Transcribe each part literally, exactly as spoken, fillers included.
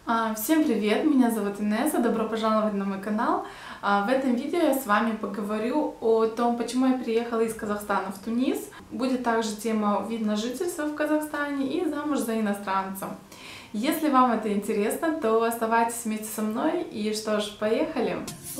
А, Всем привет, меня зовут Инесса, добро пожаловать на мой канал. А, В этом видео я с вами поговорю о том, почему я приехала из Казахстана в Тунис. Будет также тема вид на жительство в Казахстане и замуж за иностранцем. Если вам это интересно, то оставайтесь вместе со мной и что ж, поехали!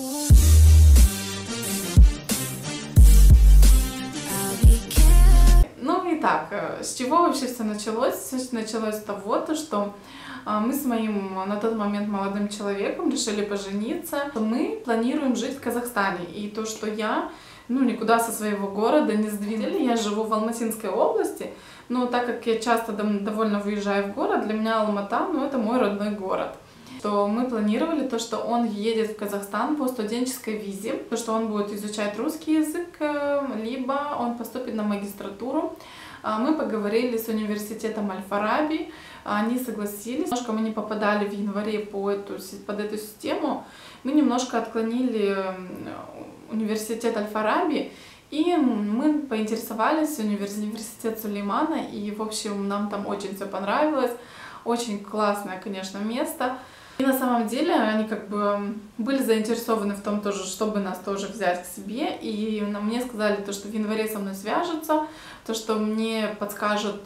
Ну и так, с чего вообще все началось? Все началось с того, то, что мы с моим на тот момент молодым человеком решили пожениться. Мы планируем жить в Казахстане. И то, что я ну, никуда со своего города не сдвинули. Я живу в Алматинской области, но так как я часто довольно выезжаю в город, для меня Алмата, ну, это мой родной город. То мы планировали то, что он едет в Казахстан по студенческой визе, то, что он будет изучать русский язык, либо он поступит на магистратуру. Мы поговорили с университетом Аль-Фараби, они согласились. Немножко мы не попадали в январе по эту, под эту систему, мы немножко отклонили университет Аль-Фараби, и мы поинтересовались университет Сулеймана, и в общем нам там очень все понравилось, очень классное, конечно, место. И на самом деле они как бы были заинтересованы в том, тоже, чтобы нас тоже взять к себе. И мне сказали, то, что в январе со мной свяжутся, то, что мне подскажут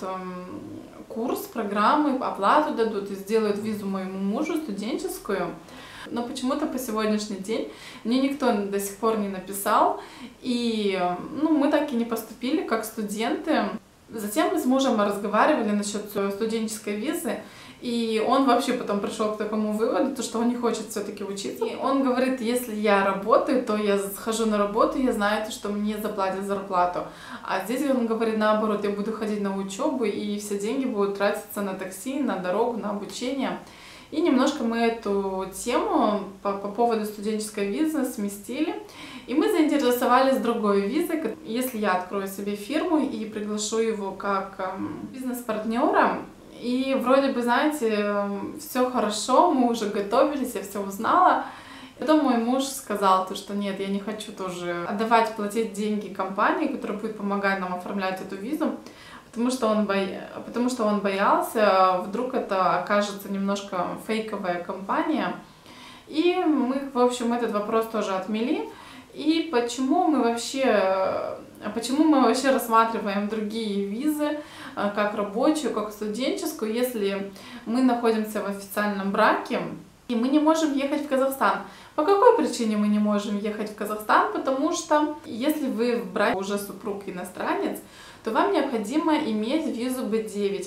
курс, программы, оплату дадут и сделают визу моему мужу студенческую. Но почему-то по сегодняшний день мне никто до сих пор не написал. И ну, мы так и не поступили как студенты. Затем мы с мужем разговаривали насчет студенческой визы. И он вообще потом пришел к такому выводу, то, что он не хочет все-таки учиться. И он говорит, если я работаю, то я схожу на работу, я знаю, что мне заплатят зарплату. А здесь он говорит наоборот, я буду ходить на учебу, и все деньги будут тратиться на такси, на дорогу, на обучение. И немножко мы эту тему по, по поводу студенческой визы сместили. И мы заинтересовались другой визой. Если я открою себе фирму и приглашу его как эм, бизнес-партнера, и вроде бы, знаете, все хорошо, мы уже готовились, я все узнала. Потом мой муж сказал, то, что нет, я не хочу тоже отдавать, платить деньги компании, которая будет помогать нам оформлять эту визу, потому что он, бо... потому что он боялся, вдруг это окажется немножко фейковая компания. И мы, в общем, этот вопрос тоже отмели. И почему мы вообще, почему мы вообще рассматриваем другие визы, как рабочую, как студенческую, если мы находимся в официальном браке и мы не можем ехать в Казахстан? По какой причине мы не можем ехать в Казахстан? Потому что если вы в браке уже супруг иностранец, то вам необходимо иметь визу бэ девять.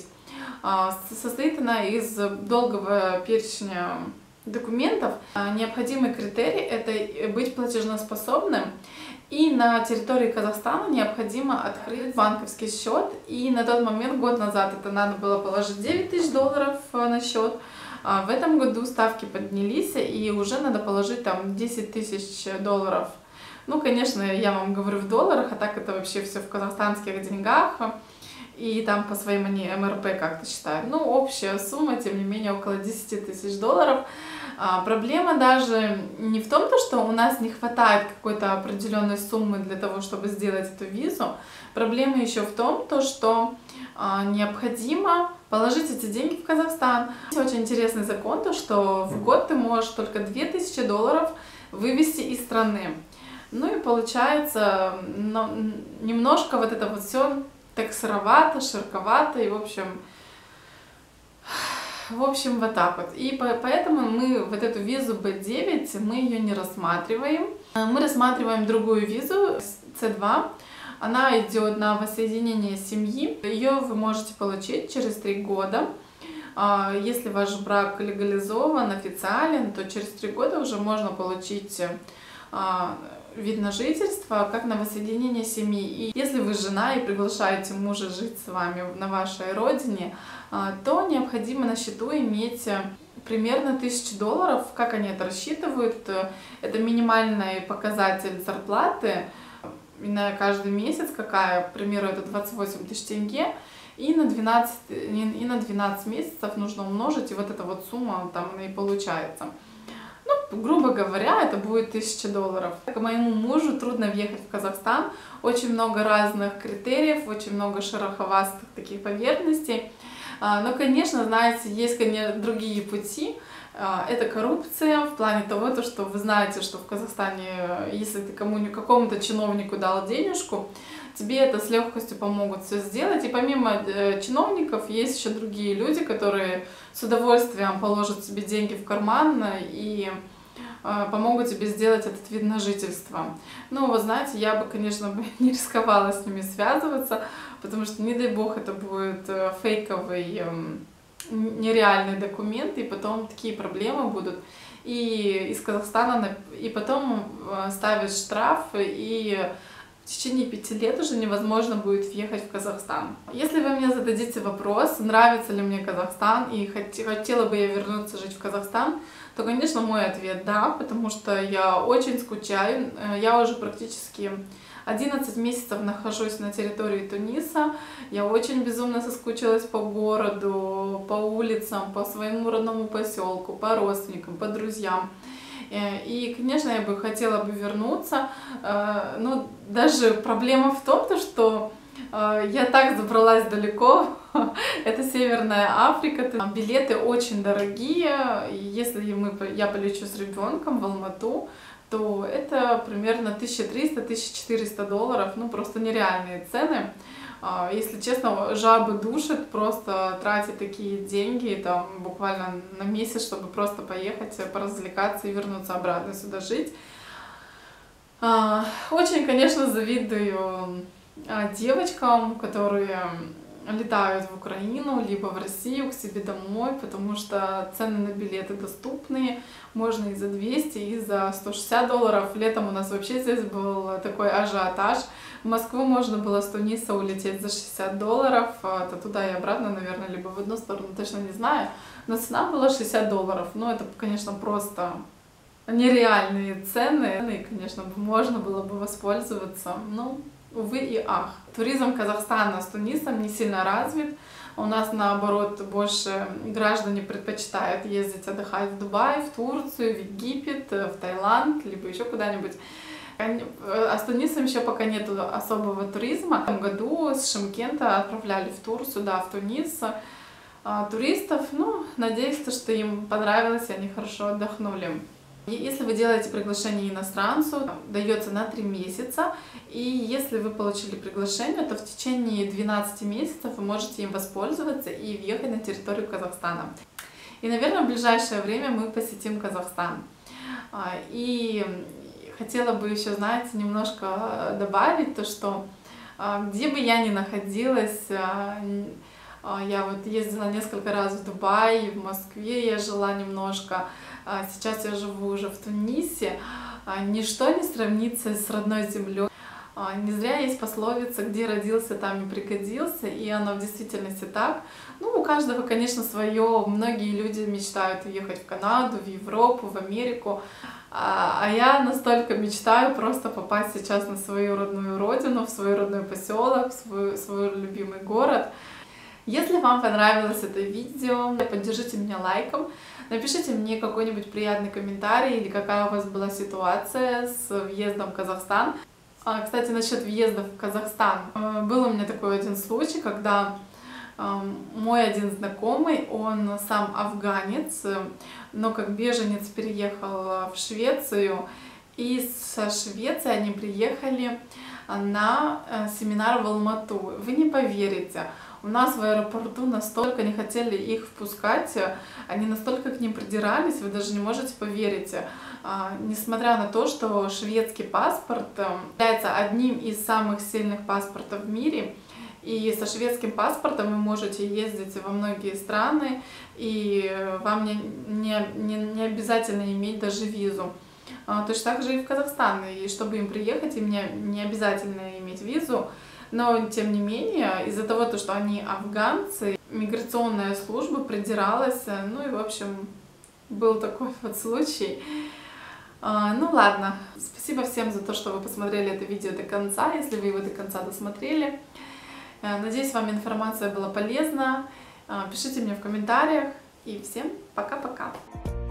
Состоит она из долгого перечня документов. Необходимый критерий — это быть платежеспособным. И на территории Казахстана необходимо открыть банковский счет. И на тот момент, год назад, это надо было положить девять тысяч долларов на счет. А в этом году ставки поднялись, и уже надо положить там десять тысяч долларов. Ну, конечно, я вам говорю в долларах, а так это вообще все в казахстанских деньгах. И там по своим они эм эр пэ как-то считают. Ну, общая сумма, тем не менее, около десяти тысяч долларов. А проблема даже не в том, что у нас не хватает какой-то определенной суммы для того, чтобы сделать эту визу. Проблема еще в том, то, что а, необходимо положить эти деньги в Казахстан. Очень интересный закон, то, что в год ты можешь только две тысячи долларов вывести из страны. Ну и получается ну, немножко вот это вот все так сыровато, широковато и в общем... В общем, вот так вот. И поэтому мы вот эту визу бэ девять, мы ее не рассматриваем. Мы рассматриваем другую визу, цэ два. Она идет на воссоединение семьи. Ее вы можете получить через три года. Если ваш брак легализован, официален, то через три года уже можно получить вид на жительство, как на воссоединение семьи. И если вы жена и приглашаете мужа жить с вами на вашей родине, то необходимо на счету иметь примерно тысячу долларов. Как они это рассчитывают? Это минимальный показатель зарплаты на каждый месяц, какая, к примеру, это двадцать восемь тысяч тенге, и на двенадцать, и на двенадцать месяцев нужно умножить, и вот эта вот сумма там и получается. Ну, грубо говоря, это будет тысяча долларов. Моему мужу трудно въехать в Казахстан. Очень много разных критериев, очень много шероховатых таких поверхностей. Но, конечно, знаете, есть, конечно, другие пути. Это коррупция в плане того, то, что вы знаете, что в Казахстане, если ты кому-нибудь, какому-то чиновнику дал денежку, тебе это с легкостью помогут все сделать. И помимо чиновников есть еще другие люди, которые с удовольствием положат себе деньги в карман и помогут тебе сделать этот вид на жительство. Ну, вы знаете, я бы, конечно, не рисковала с ними связываться, потому что, не дай бог, это будет фейковый, нереальный документ, и потом такие проблемы будут. И из Казахстана, и потом ставят штраф, и в течение пяти лет уже невозможно будет въехать в Казахстан. Если вы мне зададите вопрос, нравится ли мне Казахстан и хотела бы я вернуться жить в Казахстан, то, конечно, мой ответ да, потому что я очень скучаю. Я уже практически одиннадцать месяцев нахожусь на территории Туниса. Я очень безумно соскучилась по городу, по улицам, по своему родному поселку, по родственникам, по друзьям. И, конечно, я бы хотела бы вернуться, но даже проблема в том, что я так забралась далеко, это Северная Африка, билеты очень дорогие, если мы, я полечу с ребенком в Алмату, то это примерно тысяча триста — тысяча четыреста долларов, ну просто нереальные цены. Если честно, жабы душат, просто тратить такие деньги, там, буквально на месяц, чтобы просто поехать, поразвлекаться и вернуться обратно сюда жить. Очень, конечно, завидую девочкам, которые летают в Украину, либо в Россию к себе домой, потому что цены на билеты доступные, можно и за двести, и за сто шестьдесят долларов. Летом у нас вообще здесь был такой ажиотаж. В Москву можно было с Туниса улететь за шестьдесят долларов, это туда и обратно, наверное, либо в одну сторону, точно не знаю, но цена была шестьдесят долларов. Ну, это, конечно, просто нереальные цены, и, конечно, можно было бы воспользоваться, ну, увы и ах. Туризм Казахстана с Тунисом не сильно развит. У нас, наоборот, больше граждане предпочитают ездить отдыхать в Дубай, в Турцию, в Египет, в Таиланд, либо еще куда-нибудь. А с Тунисом еще пока нет особого туризма. В этом году с Шымкента отправляли в тур сюда, в Тунис, туристов. Ну, надеюсь, что им понравилось, и они хорошо отдохнули. Если вы делаете приглашение иностранцу, дается на три месяца, и если вы получили приглашение, то в течение двенадцати месяцев вы можете им воспользоваться и въехать на территорию Казахстана. И, наверное, в ближайшее время мы посетим Казахстан. И хотела бы еще, знаете, немножко добавить то, что где бы я ни находилась, я вот ездила несколько раз в Дубай, в Москве я жила немножко, сейчас я живу уже в Тунисе. Ничто не сравнится с родной землей. Не зря есть пословица «где родился, там и пригодился», и оно в действительности так. Ну, у каждого, конечно, свое. Многие люди мечтают уехать в Канаду, в Европу, в Америку. А я настолько мечтаю просто попасть сейчас на свою родную родину, в свой родной поселок, в свой, свой любимый город. Если вам понравилось это видео, поддержите меня лайком, напишите мне какой-нибудь приятный комментарий или какая у вас была ситуация с въездом в Казахстан. Кстати, насчет въезда в Казахстан. Был у меня такой один случай, когда мой один знакомый, он сам афганец, но как беженец переехал в Швецию, и со Швеции они приехали на семинар в Алмату. Вы не поверите, у нас в аэропорту настолько не хотели их впускать, они настолько к ним придирались, вы даже не можете поверить. Несмотря на то, что шведский паспорт является одним из самых сильных паспортов в мире, и со шведским паспортом вы можете ездить во многие страны, и вам не, не, не, не обязательно иметь даже визу. Точно так же и в Казахстан, и чтобы им приехать, им не, не обязательно иметь визу. Но, тем не менее, из-за того, что они афганцы, миграционная служба придиралась, ну и, в общем, был такой вот случай. Ну ладно, спасибо всем за то, что вы посмотрели это видео до конца, если вы его до конца досмотрели. Надеюсь, вам информация была полезна. Пишите мне в комментариях, и всем пока-пока!